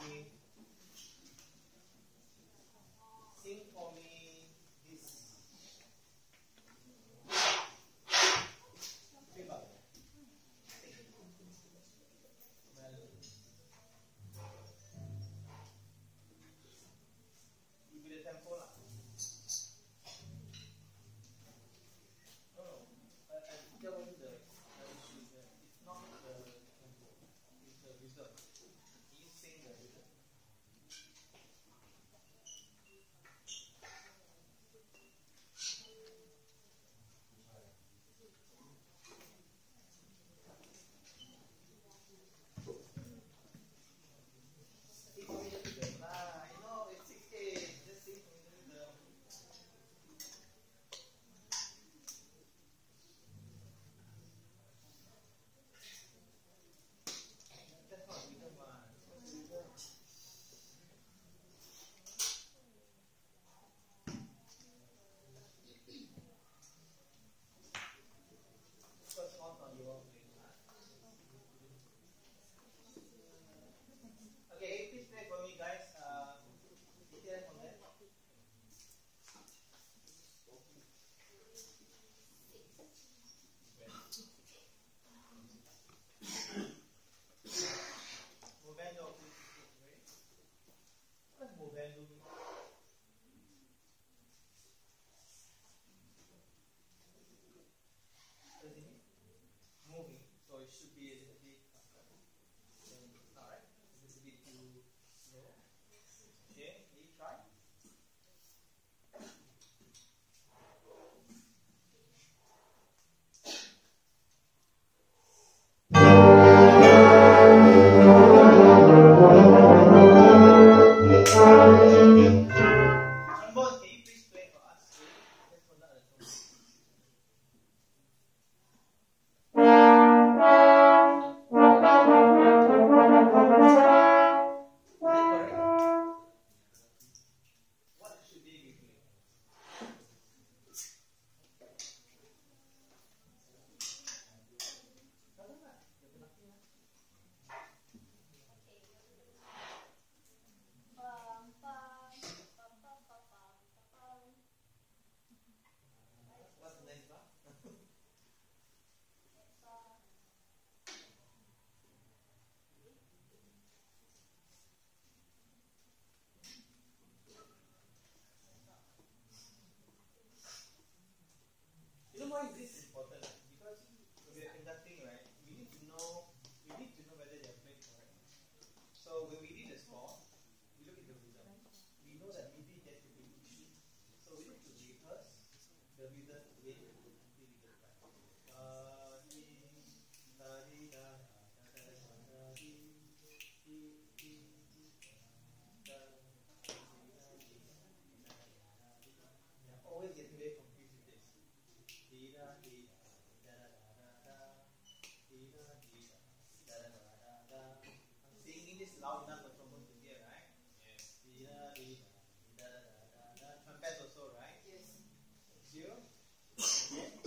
Okay. Sing for me this. River. Sing. Well, you be the tempo lah. No, no. I tell you the it's not the tempo. It's the rhythm. You sing the rhythm. Sing for me the rhythm lah. I know it's 6/8. Just sing for me the rhythm. That's not rhythm lah. What's the rhythm? First one on your playing lah. Okay, please play for me, guys. Detail on that. Movendo, please. What does movendo mean? What does it mean? Moving. So it should be a little bit faster. It's not right. It's a little bit too slow. Okay, can you try? Trombone, can you please play for us? Let's hold out the trombone. Is that correct? What should they be playing? What's the next bar? You know why this is important? Because when we are conducting, right, we need to know whether they are playing correct. So when we read the score, we look at the rhythm. We know that maybe there could be issue. So we need to rehearse the rhythm again until we get it right. Always getting very confused with this. I'm singing this loud enough for someone to hear, right? Yes. Trumpet also, right? Yes. You? Okay.